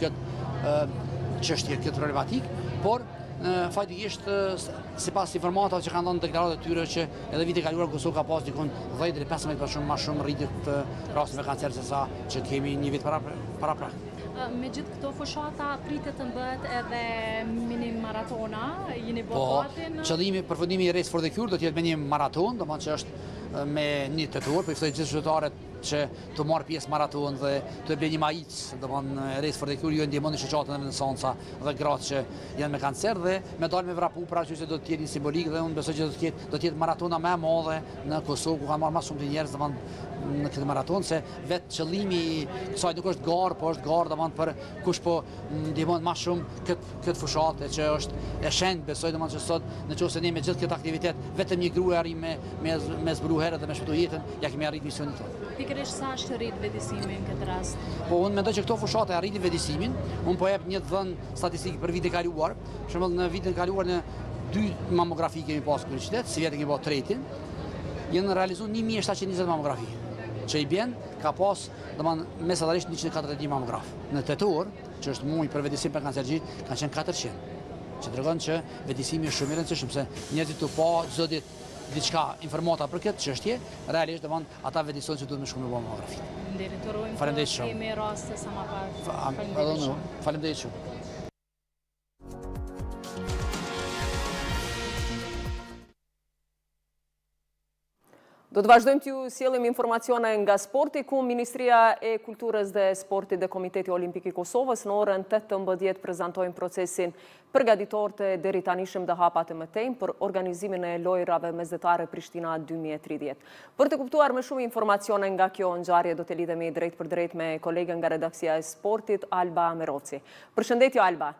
këtë çështje këtë problematik, por faktikisht sipas informatave që kanë dhënë deklaratat e tyre që edhe viti kaluar Kosova ka pas dikon dhjetë deri pesëmbëdhjetë për cent më shumë rritje të rasteve me kancer se sa që kemi një vit para para pra. Me gjithë këto fushata pritet të bëhet edhe mini maratona, jeni bërë gati në... Qëllimi, përfundimi i Race for the Cure do të jetë me një maraton, domethënë që është me një tetor, po i ftoj gjithë qytetarët që të marrë pjesë maraton dhe të bëjë një majic, do të thonë rreth për kur ju ndihmoni shoqatën në Renesanca dhe gratë që janë me kancer dhe me dalë me vrapu pra që do të jetë simbolik dhe unë besoj që do të jetë do të jetë maratona më e madhe në Kosovë ku kanë marrë më shumë të njerëz, do të thonë në këtë maraton se vetë qëllimi i kësaj nuk është garë, po është garë domethënë për kush po ndihmon më shumë këtë këtë fushatë që është e shenjtë, besoj domethënë që sot nëse ne me gjithë këtë aktivitet vetëm një grua arrim me me me zbulu herët dhe me shpëtu jetën, ja kemi arritur misionin tonë. Pikërisht sa është rrit vetësimi në këtë rast? Po unë mendoj që këto fushate arritin vetësimin, unë po jep një dhënë statistikë për vitin e kaluar, për shembull në vitin e kaluar në dy mamografi kemi pasur në qytet, si vetë kemi bërë tretin, janë realizuar një mijë e shtatëqind e njëzet mamografi. Që i bjen ka pas, domethënë mesatarisht njëqind e katërdhjetë mamograf. Në tetor, që është muaj për vetësim për kancergjit, kanë qenë katërqind. Që tregon që vetësimi është shumë i rëndësishëm se njerëzit të pa çdo ditë diçka informata për këtë çështje, realisht domethënë ata vetësojnë që duhet më shkojnë në mamografi. Faleminderit, urojmë Faleminderit të kemi raste sa më parë. Faleminderit shumë. Faleminderit shumë. Do të vazhdojmë t'ju sjellim informacione nga sporti, ku Ministria e Kulturës dhe Sportit dhe Komiteti Olimpik i Kosovës në orën tetëmbëdhjetë prezantojnë procesin përgatitor të deritanishëm dhe hapat e mëtejnë për organizimin e lojrave mesdhetare Prishtina dy mijë e tridhjetë. Për të kuptuar më shumë informacione nga kjo ngjarje, do të lidhemi drejt për drejt me kolegën nga redaksia e sportit, Alba Meroci. Përshëndetje, Alba.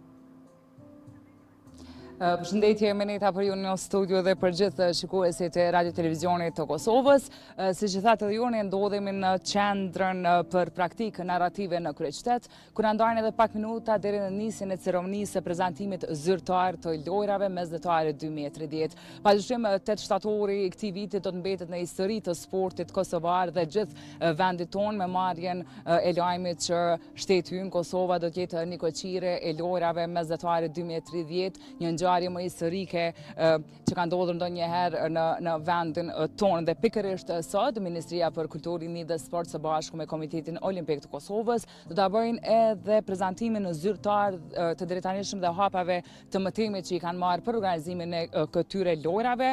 Përshëndetje Meneta për ju në studio dhe për gjithë shikuesit e Radio Televizionit të Kosovës. Si që thatë edhe ju, ne ndodhemi në qendrën për praktikë narrative në kryeqytet, ku na ndajnë edhe pak minuta deri në nisjen e ceremonisë së prezantimit zyrtar të lojrave mesdhetare dy mijë e tridhjetë. Padyshim tetë shtatori i këtij viti do të mbetet në histori të sportit kosovar dhe gjithë vendit tonë me marrjen e lajmit që shteti ynë Kosova do të jetë një koqire e lojrave mesdhetare dy mijë e tridhjetë, një ngjarje më historike që ka ndodhur ndonjëherë në në vendin tonë dhe pikërisht sot Ministria për Kulturë, Rini dhe Sport së bashku me Komitetin Olimpik të Kosovës do ta bëjnë edhe prezantimin zyrtar të drejtanishëm dhe hapave të mëtimit që i kanë marrë për organizimin e këtyre lojrave.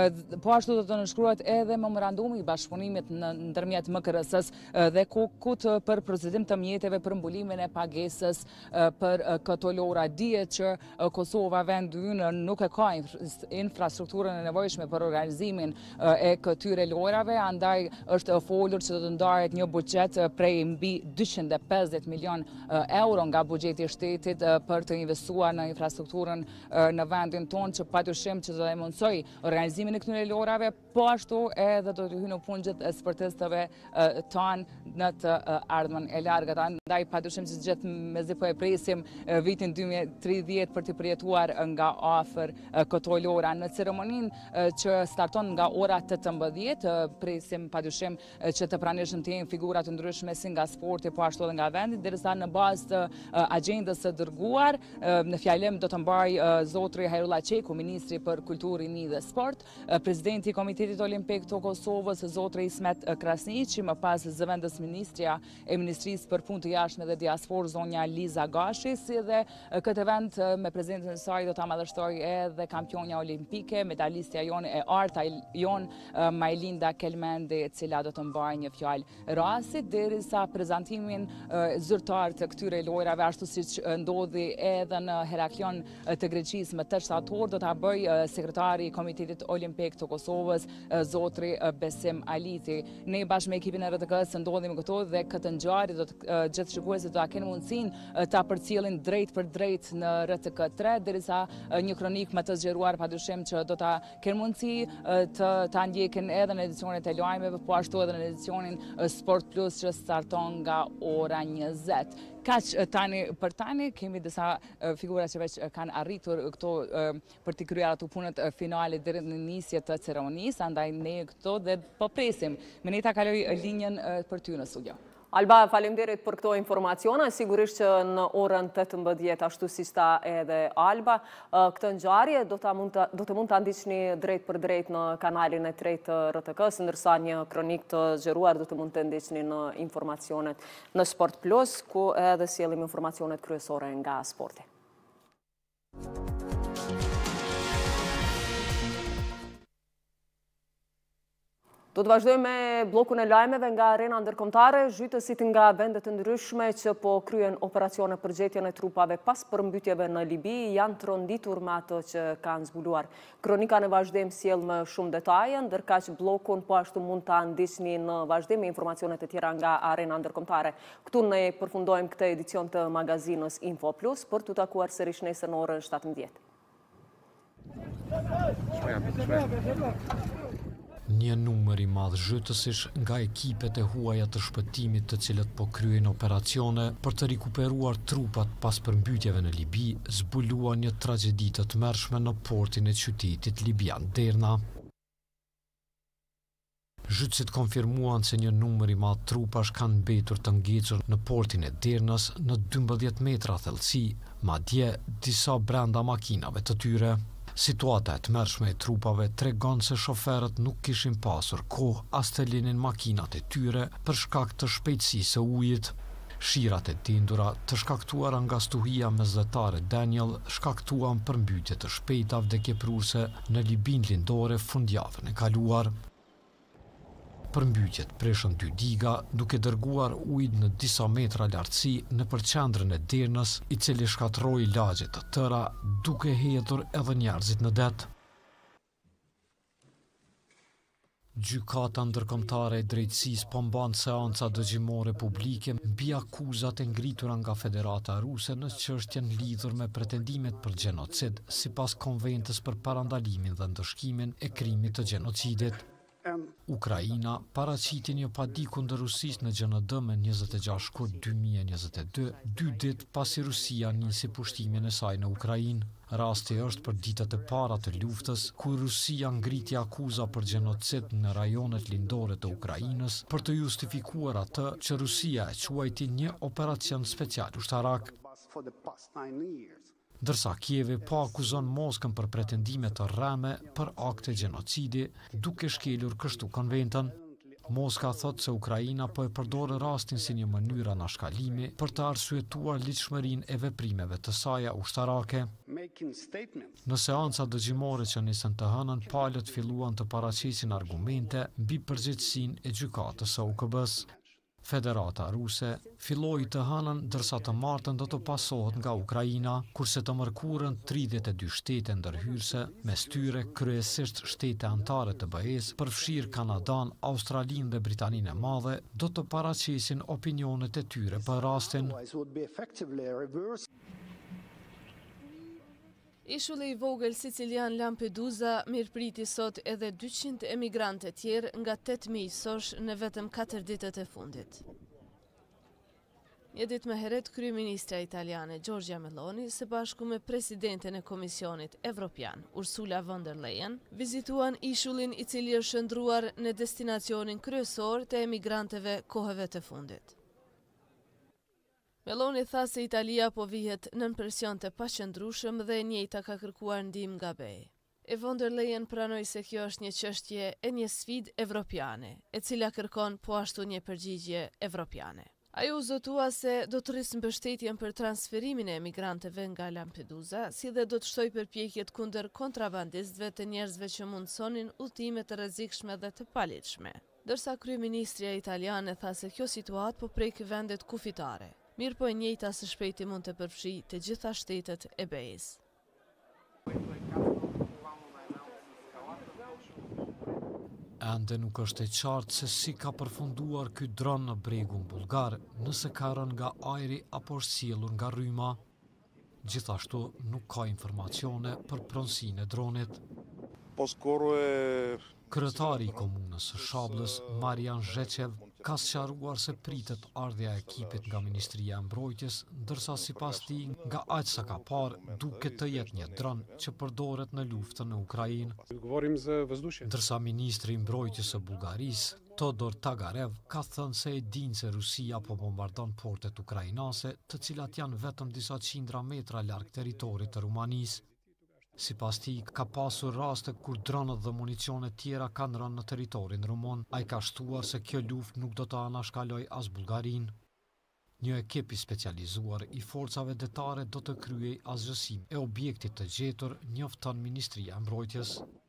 Po ashtu do të nënshkruhet edhe memorandumi i bashkëpunimit ndërmjet M K R S-s dhe Kokut për procedim të mjeteve për mbulimin e pagesës për këto lojra. Dihet që Kosova vendi nuk e ka infrastrukturën e nevojshme për organizimin e këtyre lojrave, andaj është folur që do të ndahet një buxhet prej mbi dyqind e pesëdhjetë milion euro nga buxheti i shtetit për të investuar në infrastrukturën në vendin tonë, që padyshim që do të mundsoj organizimin e këtyre lojrave, po ashtu edhe do të hyjë në punë gjithë sportistëve tanë në të ardhmen e largët. Andaj padyshim që gjithë mezi po e presim vitin dy mijë e tridhjetë për të përjetuar nga afër këto lojra. Në ceremoninë që starton nga ora tetëmbëdhjetë, presim padyshim që të pranishëm të jenë figura të ndryshme si nga sporti, po ashtu edhe nga vendi, derisa në bazë të agjendës së dërguar, në fjalim do të mbaj zotri Hajrullah Qeku, ministri për Kulturë, Rini dhe Sport, presidenti i Komitetit Olimpik të Kosovës, zotri Ismet Krasniqi, më pas zëvendës ministrja e Ministrisë për Punë të Jashtme dhe Diasporë, zonja Liza Gashi, si dhe këtë event me prezentin e saj do ta madhështoj edhe kampionja olimpike, medalistja jonë e arta jonë Majlinda Kelmendi, e cila do të mbajë një fjalë rasit, derisa prezantimin zyrtar të këtyre lojrave, ashtu siç ndodhi edhe në Heraklion të Greqisë më tetë shtator, do ta bëj sekretari i Komitetit Olimpik të Kosovës, zotri Besim Aliti. Ne bashkë me ekipin e R T K-s ndodhemi këtu dhe këtë ngjarje do të gjithë shikuesit do ta kenë mundësinë ta përcjellin drejt për drejt në R T K tre, derisa një kronik më të zgjeruar padyshim që do ta kenë mundësi të ta ndjekin edhe në edicionet e lajmeve, po ashtu edhe në edicionin Sport Plus që starton nga ora njëzet. Kaq tani për tani, kemi disa figura që veç kanë arritur këto për të kryer ato punët finale deri në nisje të ceremonisë, andaj ne këto dhe po presim. Meneta, kaloj linjën për ty në studio. Alba, faleminderit për këto informacione, sigurisht që në orën tetëmbëdhjetë, ashtu si sta edhe Alba, këtë ngjarje do të mund të ndiqni drejt për drejt në kanalin e tretë të R T K-s, ndërsa një kronik të zgjeruar do të mund të ndiqni në informacionet në Sport Plus, ku edhe sjellim informacionet kryesore nga sporti. Do të vazhdojmë me blokun e lajmeve nga arena ndërkombëtare. Zhytësit nga vende të ndryshme që po kryen operacione për gjetjen e trupave pas përmbytjeve në Libi janë tronditur me ato që kanë zbuluar. Kronika në vazhdim sjell më shumë detaje, ndërkaq blokun po ashtu mund ta ndiqni në vazhdim me informacionet e tjera nga arena ndërkombëtare. Këtu ne përfundojmë këtë edicion të magazinës Info Plus për t'u takuar sërish nesër në orën shtatëmbëdhjetë. Një numër i madh zhytësish nga ekipet e huaja të shpëtimit të cilët po kryejnë operacione për të rikuperuar trupat pas përmbytjeve në Libi, zbuluan një tragjedi të tmerrshme në portin e qytetit libian Derna. Zhytësit konfirmuan se një numër i madh trupash kanë mbetur të ngecur në portin e Dernës në dymbëdhjetë metra thellësi, madje disa brenda makinave të tyre. Situata e tmerrshme e trupave tregon se shoferët nuk kishin pasur kohë as të linin makinat e tyre për shkak të shpejtësisë së ujit. Shirat e dendura të shkaktuara nga stuhia mesdhetare Daniel shkaktuan përmbytje të shpejta vdekjeprurse në Libin lindore fundjavën e kaluar. Përmbytjet prishën dy diga duke dërguar ujë në disa metra lartësi nëpër qendrën e Dernës, i cili shkatërroi lagje të tëra duke hedhur edhe njerëzit në det. Gjykata ndërkombëtare e drejtësisë po mban seanca dëgjimore publike mbi akuzat e ngritura nga Federata Ruse në çështjen lidhur me pretendimet për gjenocid sipas konventës për parandalimin dhe ndëshkimin e krimit të gjenocidit. Ukraina paraqiti një padi kundër Rusisë në G N D me njëzet e gjashtë shkurt dy mijë e njëzet e dy, dy ditë pasi Rusia nisi pushtimin e saj në Ukrainë. Rasti është për ditët e para të luftës, ku Rusia ngriti akuza për gjenocid në rajonet lindore të Ukrainës për të justifikuar atë që Rusia e quajti një operacion special ushtarak. Ndërsa Kievi po akuzon Moskën për pretendime të rreme për akte gjenocidi, duke shkelur kështu konventën. Moska thot se Ukraina po e përdore rastin si një mënyrë anashkalimi për të arsyetuar ligjshmërinë e veprimeve të saj ushtarake. Në seanca dëgjimore që nisën të hënën, palët filluan të paraqesin argumente mbi përgjegjësinë e gjykatës së U K B-s. Federata Ruse filloi të hënën ndërsa të martën do të pasohet nga Ukraina, kurse të mërkurën tridhjetë e dy shtete ndërhyrëse, mes tyre kryesisht shtete anëtare të B E-s, përfshirë Kanadan, Australinë dhe Britaninë e Madhe, do të paraqesin opinionet e tyre për rastin. Ishulli i vogël sicilian Lampedusa mirëpriti sot edhe dyqind emigrantë tjerë nga tetë miqësosh në vetëm katër ditët e fundit. Një ditë më herët, kryeministra italiane Giorgia Meloni së bashku me presidenten e Komisionit Evropian, Ursula von der Leyen, vizituan ishullin i cili është shndruar në destinacionin kryesor të emigrantëve kohëve të fundit. Meloni tha se Italia po vihet nën presion të paqëndrueshëm dhe e njëjta ka kërkuar ndihmë nga B E. E von der Leyen pranoi se kjo është një çështje e një sfidë evropiane, e cila kërkon po ashtu një përgjigje evropiane. Ajo zotua se do të rrisë mbështetjen për transferimin e emigrantëve nga Lampedusa, si dhe do të shtoj përpjekjet kundër kontrabandistëve të njerëzve që mundsonin udhëtime të rrezikshme dhe të paligjshme. Ndërsa kryeministria italiane tha se kjo situatë po prek vendet kufitare. Mirë po e njëjta së shpejti mund të përfshi të gjitha shtetet e B E-s. Ende nuk është e qartë se si ka përfunduar ky dron në bregun bullgar, nëse ka rënë nga ajri apo është sjellur nga rryma. Gjithashtu nuk ka informacione për pronësinë e dronit. Kryetari i komunës së Shabllës, Marian Zhecev, ka sqaruar se pritet ardhja e ekipit nga Ministria e Mbrojtjes, ndërsa sipas tij nga aq sa ka parë duket të jetë një dron që përdoret në luftën në Ukrainë. Ndërsa ministri i Mbrojtjes së Bullgarisë, Todor Tagarev, ka thënë se e dinë se Rusia po bombardon portet ukrainase, të cilat janë vetëm disa qindra metra larg territorit të Rumanisë. Sipas tij, ka pasur raste kur dronët dhe municione tjera kanë rënë në territorin rumun. Ai ka shtuar se kjo luftë nuk do të anashkaloj as Bullgarinë. Një ekip i specializuar i forcave detare do të kryej asgjësim e objektit të gjetur, njofton Ministria e Mbrojtjes.